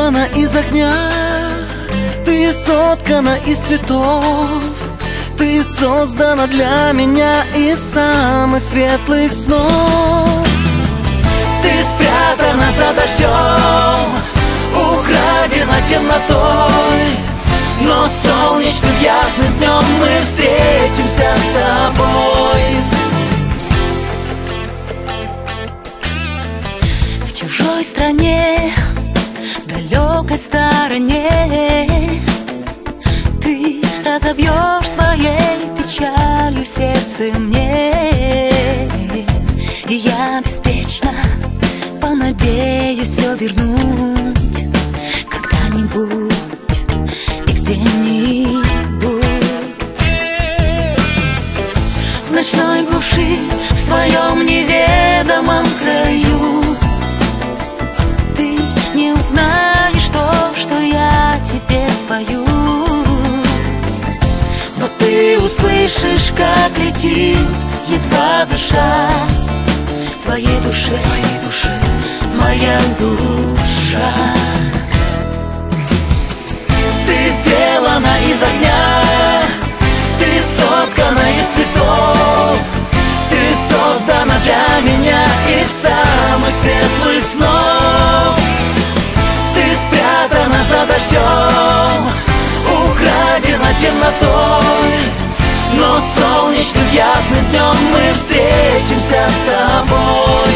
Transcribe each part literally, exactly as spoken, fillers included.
сделана из огня, ты соткана из цветов, ты создана для меня из самых светлых снов. Ты спрятана за дождем, украдена темнотой, но солнечным ясным днем мы встретимся с тобой. В чужой стране, в далекой стороне, ты разобьешь своей печалью сердце мне, и я беспечно понадеюсь все вернуть когда-нибудь и где-нибудь. В ночной глуши, в своем неведомом краю, ты не узнаешь то, что я тебе спою, но ты услышишь, как летит едва дыша в твоей душе, твоей душе, моя душа. Ты сделана из огня, ты соткана из цветов, ты создана для меня из самых светлых снов. Ты спрятана за дождем, украдена темнотой, но солнечным ясным днем мы встретимся с тобой.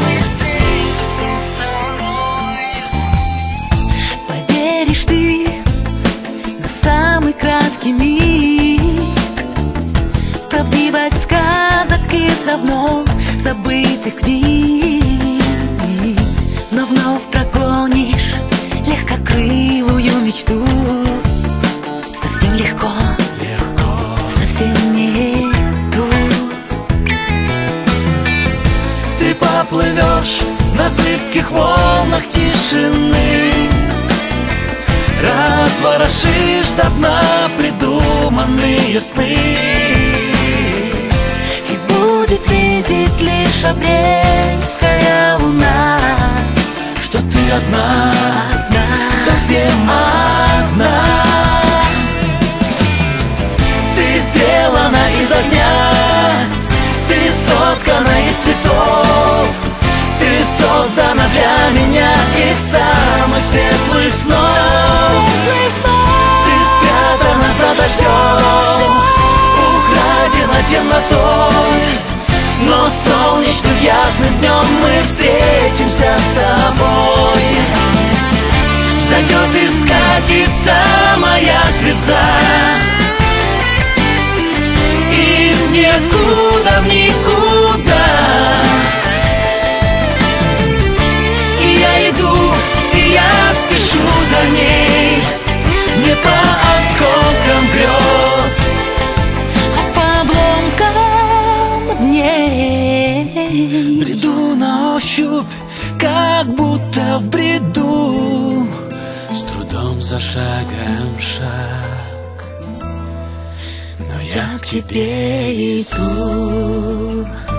Поверишь ты на самый краткий миг в правдивость сказок из давно забытых книг, но вновь прогонишь легкокрылую мечту. Совсем легко, легко, совсем нету. Ты поплывешь на зыбких волнах тишины, разворошишь до дна придуманные сны, и будет видеть лишь апрельская луна, что ты одна, одна, совсем одна. Ты сделана из огня, ты соткана из цветов, ты создана для меня из самых светлых снов. Ты спрятана за дождем, украдена темнотой, но солнечным ясным днем мы встретимся с тобой. Взойдет и скатится моя звезда из ниоткуда в никуда, и я иду, и я спешу за ней, не по осколкам грез, а по обломкам дней. Бреду на ощупь, как будто в бреду, с трудом за шагом шаг, но я к тебе иду.